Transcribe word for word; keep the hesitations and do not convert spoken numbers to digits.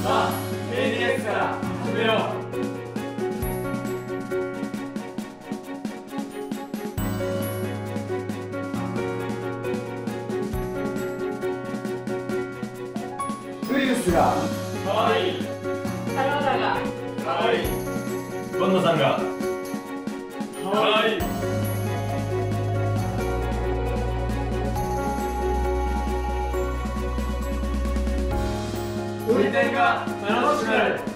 さあ エーディーエックス から始めよう。 ウイルスがかわいい。 サラダがかわいい。 ゴンナさんがかわいい。運転が楽しくなる。